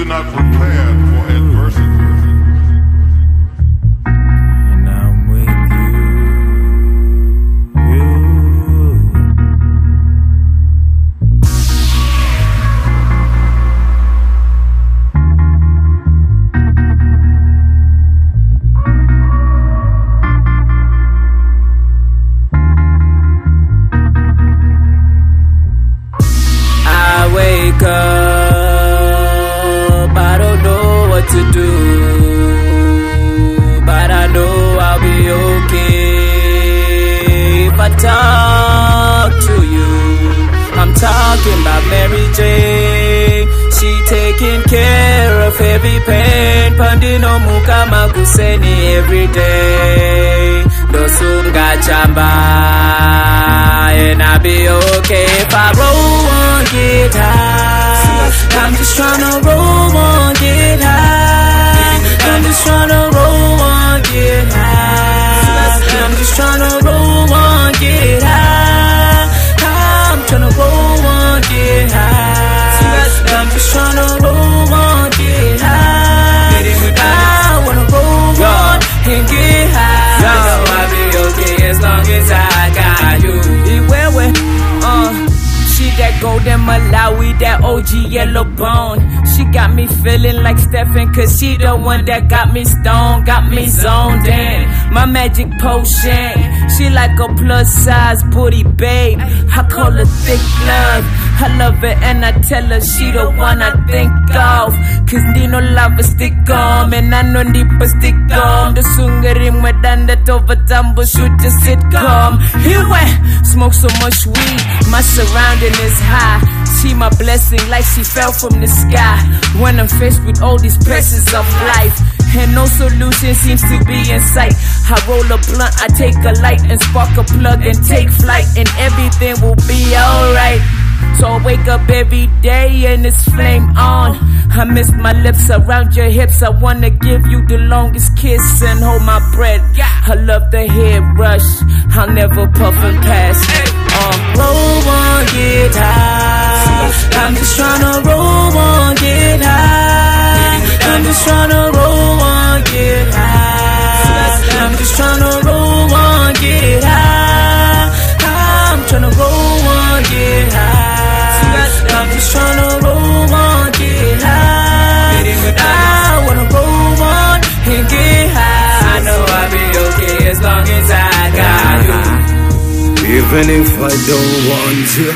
we're not prepared for adversity. And I'm with you. I wake up, I don't know what to do, but I know I'll be okay if I talk to you. I'm talking about Mary Jane. She taking care of every pain. Pandino muka makuseni every day. Dosunga chamba, and I'll be okay if I roll one guitar. I'm just tryna roll one guitar. I'm just tryna roll one guitar. I'm just tryna roll one guitar. I'm tryna roll one guitar. I'm just tryna roll one guitar. I wanna roll one and get high. I'll be okay as long as I got you. She that golden Malawi, that OG yellow bone. She got me feeling like Stephen, cause she the one that got me stoned, got me zoned in. My magic potion, she like a plus size booty babe. I call her thick love. I love her and I tell her she the one I think of. Cause Dino lava stick on, and I know deeper stick on. The sungaring with that over tumble shoot the sitcom. Here we smoke so much weed, my surrounding is high. See my blessing like she fell from the sky. When I'm faced with all these pressures of life, and no solution seems to be in sight, I roll a blunt, I take a light and spark a plug and take flight, and everything will be alright. So I wake up every day and it's flame on. I miss my lips around your hips. I wanna give you the longest kiss and hold my breath. I love the head rush, I'll never puff and pass. Roll one guitar. I'm just tryna roll one guitar. I'm just tryna roll one guitar. I'm just tryna roll one guitar. I'm tryna roll one guitar. I'm just tryna roll one guitar. I wanna roll one and get high. I know I'll be okay as long as I got you. Even if I don't want you,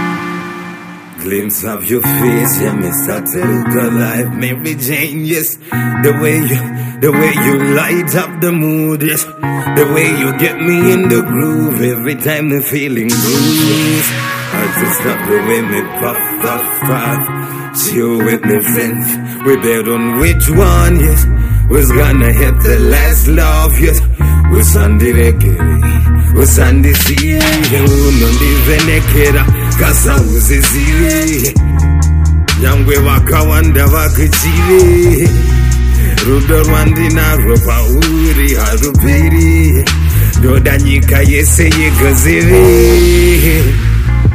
glimpse of your face, yeah, me started the life, Mary Jane, yes. The way you light up the mood, yes. The way you get me in the groove every time I'm feeling bruised. I just love the way me puff. Chill with me friends, we bet on which one, yes. Was gonna hit the last love, yes. We Sunday reggae, we Sunday see, unondi venekera, kasa uziziri. Yangwe waka wanda wakuchiri. Rudo rwandi na ropa uri harupiri. Dodanyika yese yegaziri.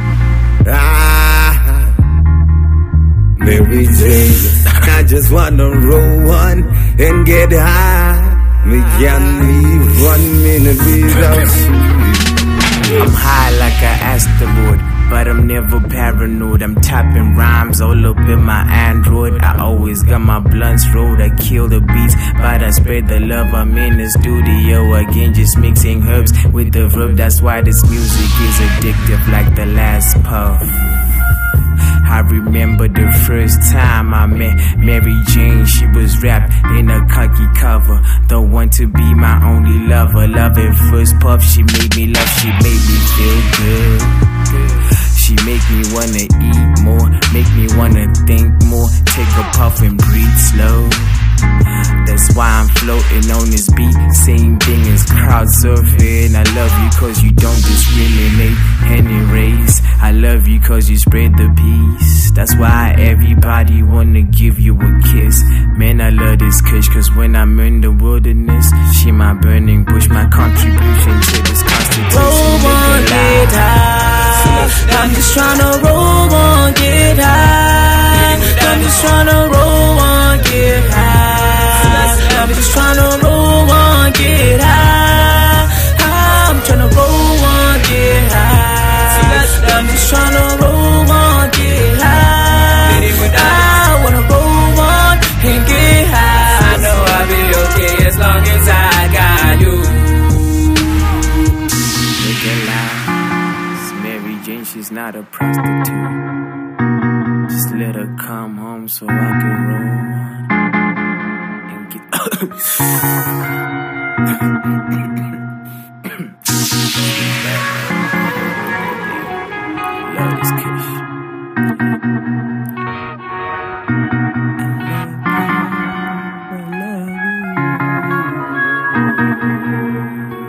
Mary Jane, I just wanna roll one and get high. We can't leave 1 minute without you. I'm high like an asteroid, but I'm never paranoid. I'm tapping rhymes all up in my Android. I always got my blunts rolled. I kill the beats, but I spread the love. I'm in the studio again, just mixing herbs with the verb. That's why this music is addictive like the last puff. I remember the first time I met Mary Jane. She was wrapped in a khaki cover, the one to be my only lover. Love at first puff, she made me love, she made me feel good. She make me wanna eat more, make me wanna think more. Take a puff and breathe slow. That's why I'm floating on this beat. Same thing as crowd surfing. I love you cause you don't discriminate any race. I love you cause you spread the peace. That's why everybody wanna give you a kiss. Man, I love this kush cause when I'm in the wilderness, she my burning bush, my contribution to this constitution. Roll one guitar. I'm just tryna roll one guitar. I'm just tryna roll one just tryna roll one, get high. I'm tryna roll one, get high. I'm just tryna roll one, get high. I wanna roll one and get high. I know I'll be okay as long as I got you. Looking loud, it's Mary Jane, she's not a prostitute. Just let her come home so I can roll one and get love this kiss. I love you.